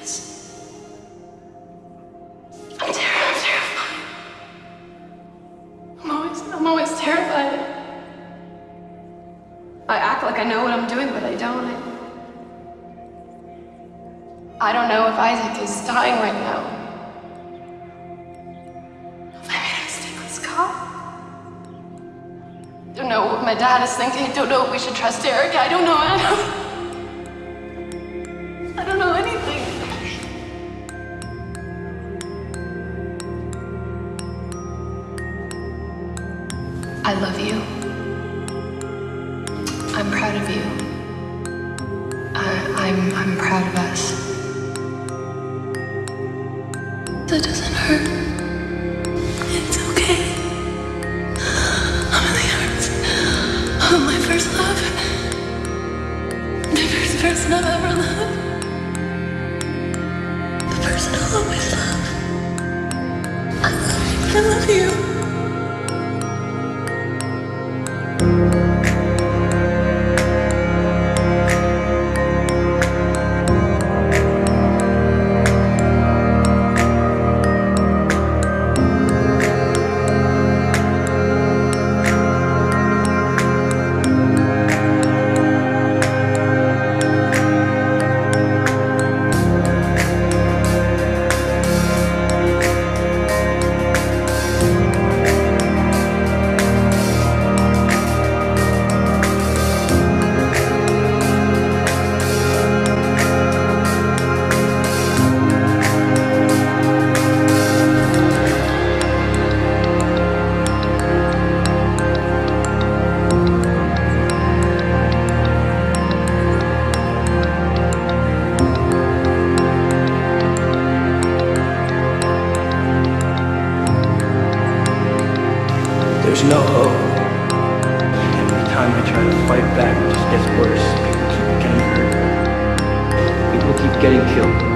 I'm terrified. I'm always terrified. I act like I know what I'm doing, but I don't. I don't know if Isaac is dying right now. If I made a mistake with Scott. Don't know what my dad is thinking. Don't know if we should trust Eric. I don't know. I don't know anything. I love you. I'm proud of you. I'm proud of us. That doesn't hurt. It's okay. I'm in the arms of my first love. The first person I've ever loved. The person I'll always love. I love you. There's no hope. Every time I try to fight back, it just gets worse. People keep getting hurt. People keep getting killed.